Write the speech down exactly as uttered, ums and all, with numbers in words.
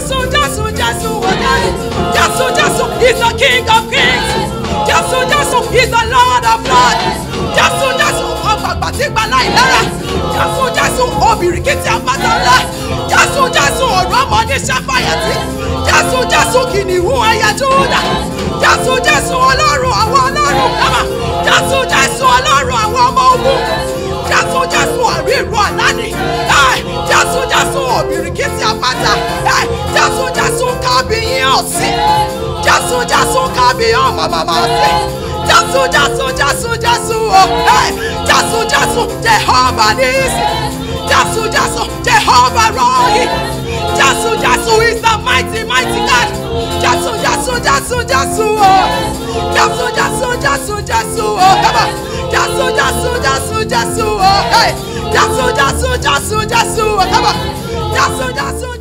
Jasu, Jasu, Jasu, Jasu, Jasu is the King of Kings. Jasu, Jasu is the Lord of Lords. Jasu, Jasu, ọgbàgbà tí gbala ìlara. Jasu, Jasu, obìrìkìtì àpàtàlá. Jasu, Jasu, ọ̀rọ̀ ọmọ ní ṣàfàyàtì. Jasu, Jasu, kìnìún ẹ̀yà Júdà. Jasu, Jasu, ọlọ́run àwọn ọlọ́run kama. Jasu, Jasu, ọlọ́run àwọn ọmọ ogun. Jasu, Jasu, àríru àlàní. Jasu, Jasu, obìrìkìtì àpàtà. Jasu, Jasu, kábíyìn ọ̀sìn. Jasu, Jasu, kábíyìn màmá ọ̀sìn. Jasu, Jasu, Jasu, Jasu, oh, hey. Jasu, Jasu, Jehovah Nisi. Jasu, Jasu, Jehovah Rohi. Jasu, Jasu is the mighty, mighty God. Jasu, Jasu, Jasu, Jasu, oh. Jasu, Jasu, Jasu, Jasu, oh, come on. Jasu, Jasu, Jasu, Jasu, oh, hey. Jasu, Jasu, Jasu, Jasu, oh, come on. Jasu, Jasu.